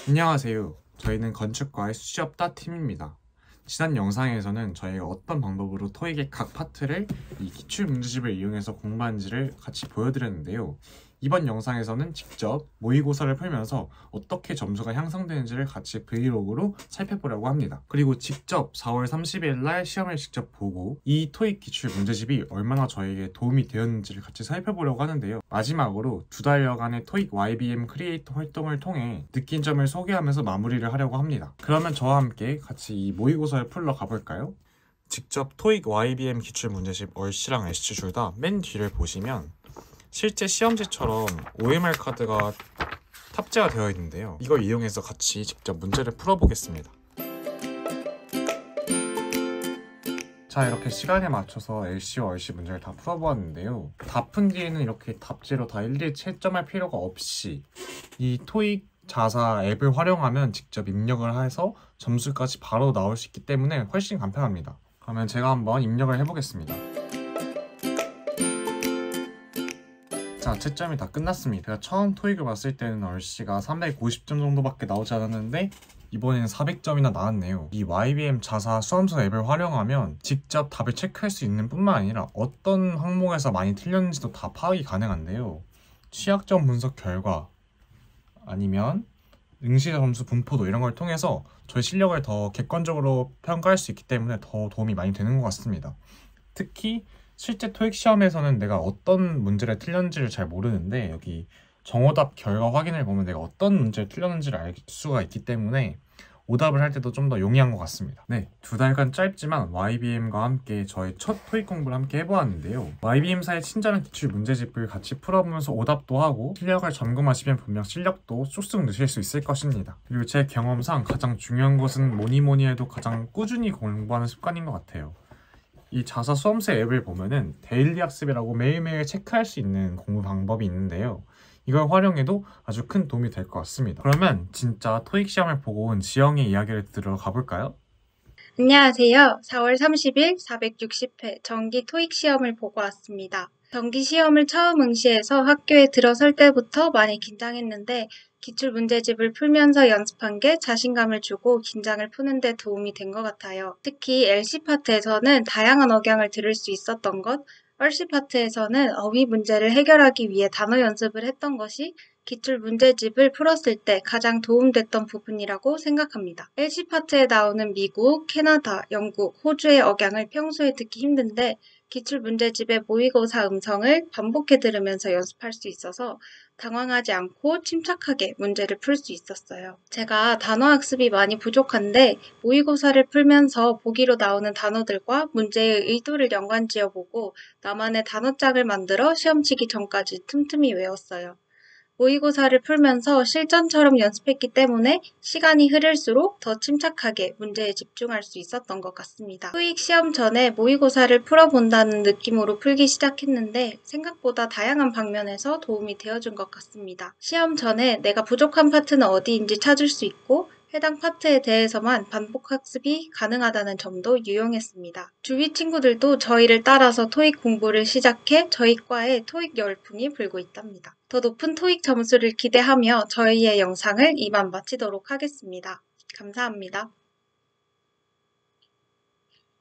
안녕하세요. 저희는 건축과의 수시업다 팀입니다. 지난 영상에서는 저희가 어떤 방법으로 토익의 각 파트를 이 기출문제집을 이용해서 공부하는지를 같이 보여드렸는데요. 이번 영상에서는 직접 모의고사를 풀면서 어떻게 점수가 향상되는지를 같이 브이로그로 살펴보려고 합니다. 그리고 직접 4월 30일 날 시험을 직접 보고 이 토익 기출 문제집이 얼마나 저에게 도움이 되었는지를 같이 살펴보려고 하는데요. 마지막으로 2달여간의 토익 YBM 크리에이터 활동을 통해 느낀 점을 소개하면서 마무리를 하려고 합니다. 그러면 저와 함께 같이 이 모의고사를 풀러 가볼까요? 직접 토익 YBM 기출 문제집 얼씨랑 애쉬 둘 다 맨 뒤를 보시면 실제 시험지처럼 OMR 카드가 탑재가 되어 있는데요. 이걸 이용해서 같이 직접 문제를 풀어보겠습니다. 자, 이렇게 시간에 맞춰서 LC와 얼씨 문제를 다 풀어보았는데요. 다 푼 뒤에는 이렇게 답지로 다 일일이 채점할 필요가 없이 이 토익 자사 앱을 활용하면 직접 입력을 해서 점수까지 바로 나올 수 있기 때문에 훨씬 간편합니다. 그러면 제가 한번 입력을 해보겠습니다. 자, 채점이 다 끝났습니다. 제가 처음 토익을 봤을 때는 얼씨가 350점 정도밖에 나오지 않았는데 이번에는 400점이나 나왔네요. 이 YBM 자사 수험서 앱을 활용하면 직접 답을 체크할 수 있는 뿐만 아니라 어떤 항목에서 많이 틀렸는지도 다 파악이 가능한데요. 취약점 분석 결과 아니면 응시 점수 분포도 이런 걸 통해서 저의 실력을 더 객관적으로 평가할 수 있기 때문에 더 도움이 많이 되는 것 같습니다. 특히 실제 토익 시험에서는 내가 어떤 문제를 틀렸는지를 잘 모르는데 여기 정오답 결과 확인을 보면 내가 어떤 문제를 틀렸는지를 알 수가 있기 때문에 오답을 할 때도 좀 더 용이한 것 같습니다. 네, 2달간 짧지만 YBM과 함께 저의 첫 토익 공부를 함께 해보았는데요. YBM사의 친절한 기출 문제집을 같이 풀어보면서 오답도 하고 실력을 점검하시면 분명 실력도 쑥쑥 느실 수 있을 것입니다. 그리고 제 경험상 가장 중요한 것은 뭐니 해도 가장 꾸준히 공부하는 습관인 것 같아요. 이 자사 수험서 앱을 보면은 데일리 학습이라고 매일매일 체크할 수 있는 공부 방법이 있는데요. 이걸 활용해도 아주 큰 도움이 될 것 같습니다. 그러면 진짜 토익 시험을 보고 온 지영의 이야기를 들으러 가볼까요? 안녕하세요. 4월 30일 460회 정기 토익 시험을 보고 왔습니다. 정기 시험을 처음 응시해서 학교에 들어설 때부터 많이 긴장했는데 기출 문제집을 풀면서 연습한 게 자신감을 주고 긴장을 푸는 데 도움이 된 것 같아요. 특히 LC 파트에서는 다양한 억양을 들을 수 있었던 것, 얼씨 파트에서는 어휘 문제를 해결하기 위해 단어 연습을 했던 것이 기출 문제집을 풀었을 때 가장 도움됐던 부분이라고 생각합니다. LC 파트에 나오는 미국, 캐나다, 영국, 호주의 억양을 평소에 듣기 힘든데 기출 문제집의 모의고사 음성을 반복해 들으면서 연습할 수 있어서 당황하지 않고 침착하게 문제를 풀 수 있었어요. 제가 단어 학습이 많이 부족한데 모의고사를 풀면서 보기로 나오는 단어들과 문제의 의도를 연관지어보고 나만의 단어짝을 만들어 시험 치기 전까지 틈틈이 외웠어요. 모의고사를 풀면서 실전처럼 연습했기 때문에 시간이 흐를수록 더 침착하게 문제에 집중할 수 있었던 것 같습니다. 토익 시험 전에 모의고사를 풀어본다는 느낌으로 풀기 시작했는데 생각보다 다양한 방면에서 도움이 되어준 것 같습니다. 시험 전에 내가 부족한 파트는 어디인지 찾을 수 있고 해당 파트에 대해서만 반복 학습이 가능하다는 점도 유용했습니다. 주위 친구들도 저희를 따라서 토익 공부를 시작해 저희 과에 토익 열풍이 불고 있답니다. 더 높은 토익 점수를 기대하며 저희의 영상을 이만 마치도록 하겠습니다. 감사합니다.